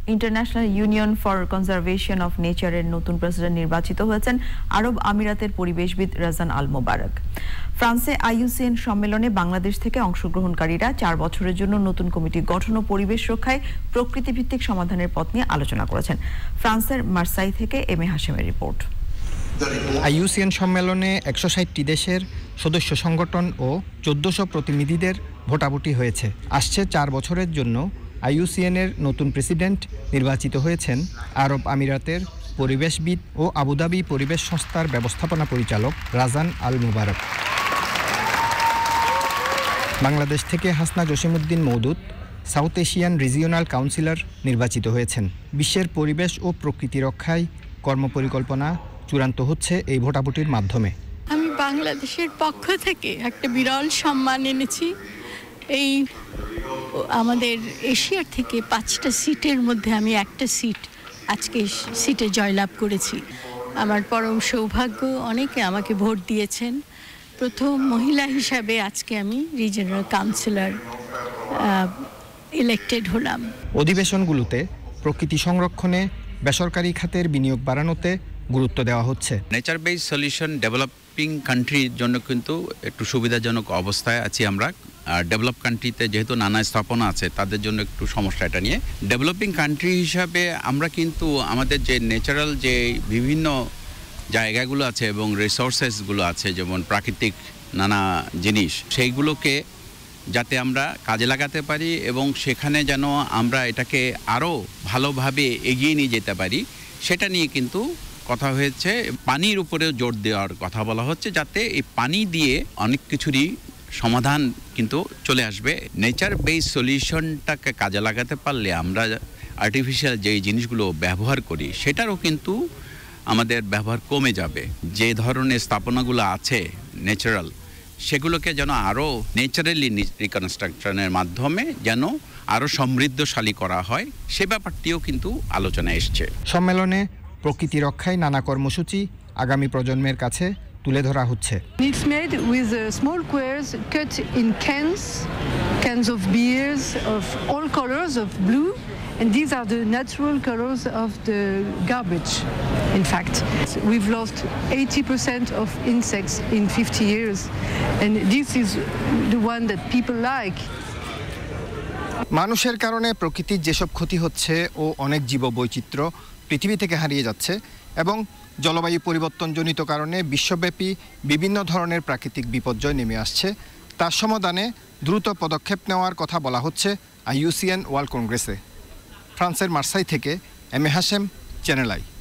International union for conservation of নেচারের নতুন president নির্বাচিত হয়েছেন আরব আমিরাতের পরিবেশবিদ রাজান আল মোবারক। ফ্রান্সে আইইউসিএন সম্মেলনে বাংলাদেশ থেকে অংশগ্রহণকারীরা 4 বছরের জন্য নতুন কমিটি গঠন ও পরিবেশ রক্ষায় প্রকৃতিভিত্তিক সমাধানের পথ নিয়ে আলোচনা করেছেন। ফ্রান্সের মার্সাই থেকে এম এ হাশেমের রিপোর্ট। আইইউসিএন সম্মেলনে 160টি দেশের সদস্য সংগঠন ও 1400 প্রতিনিধিদের ভোটাভুটি হয়েছে। আসছে 4 বছরের জন্য আইইউসিএনের নতুন প্রেসিডেন্ট নির্বাচিত হয়েছেন আরব আমিরাতের পরিবেশবিদ ও আবুধাবি পরিবেশ সংস্থার ব্যবস্থাপনা পরিচালক রাজান আল মোবারক। বাংলাদেশ থেকে Hasna Jasimuddin Moudud South Asian regional councillor নির্বাচিত হয়েছেন। বিশ্বের পরিবেশ ও প্রকৃতি রক্ষায় কর্মপরিকল্পনা চূড়ান্ত হচ্ছে এই ভোটাভুটির মাধ্যমে। আমি বাংলাদেশের পক্ষ থেকে একটা বিরল সম্মান এনেছি। এই আমাদের এশিয়ার থেকে 5টা সিটের মধ্যে আমি একটা আজকে সিটে জয়লাভ করেছি। আমার পরম সৌভাগ্য, অনেকে আমাকে ভোট দিয়েছেন। প্রথম মহিলা হিসাবে আজকে আমি রিজিওনাল কাউন্সিলর ইলেক্টেড হলাম। অধিবেশনগুলোতে প্রকৃতি সংরক্ষণে বেসরকারি খাতের বিনিয়োগ বাড়ানোতে গুরুত্ব দেওয়া হচ্ছে। নেচার বেস সলিউশন ডেভেলপিং কান্ট্রির জন্য কিন্তু একটু সুবিধাজনক অবস্থায় আছি আমরা। আর ডেভেলপ কান্ট্রিতে যেহেতু নানা স্থাপনা আছে তাদের জন্য একটু সমস্যা এটা নিয়ে। ডেভেলপিং কান্ট্রি হিসাবে আমরা কিন্তু আমাদের যে ন্যাচারাল যে বিভিন্ন জায়গাগুলো আছে এবং রিসোর্সেসগুলো আছে, যেমন প্রাকৃতিক নানা জিনিস, সেইগুলোকে যাতে আমরা কাজে লাগাতে পারি এবং সেখানে যেন আমরা এটাকে আরও ভালোভাবে এগিয়ে নিয়ে যেতে পারি, সেটা নিয়ে কিন্তু কথা হয়েছে। পানির উপরেও জোর দেওয়ার কথা বলা হচ্ছে, যাতে এই পানি দিয়ে অনেক কিছুরই সমাধান কিন্তু চলে আসবে। নেচার বেস সলিউশনটাকে কাজে লাগাতে পারলে আমরা আর্টিফিশিয়াল যেই জিনিসগুলো ব্যবহার করি সেটারও কিন্তু আমাদের ব্যবহার কমে যাবে। যে ধরনের স্থাপনাগুলো আছে ন্যাচারাল, সেগুলোকে যেন আরও ন্যাচারালি রিকনস্ট্রাকশনের মাধ্যমে যেন আরও সমৃদ্ধশালী করা হয়, সে ব্যাপারটিও কিন্তু আলোচনায় এসছে। সম্মেলনে প্রকৃতি রক্ষায় নানা কর্মসূচি আগামী প্রজন্মের কাছে তুলে ধরা হচ্ছে। It's made with small squares cut in cans of beers of all colors of blue, and these are the natural colors of the garbage. In fact, we've lost 80% of insects in 50 years, and this is the one that people like. মানুষের কারণে প্রকৃতির যেসব ক্ষতি হচ্ছে ও অনেক জীববৈচিত্র্য পৃথিবী থেকে হারিয়ে যাচ্ছে এবং জলবায়ু পরিবর্তনজনিত কারণে বিশ্বব্যাপী বিভিন্ন ধরনের প্রাকৃতিক বিপর্যয় নেমে আসছে, তার সমাধানে দ্রুত পদক্ষেপ নেওয়ার কথা বলা হচ্ছে আইইউসিএন ওয়ার্ল্ড কংগ্রেসে। ফ্রান্সের মার্সাই থেকে M A Hashem, channel I.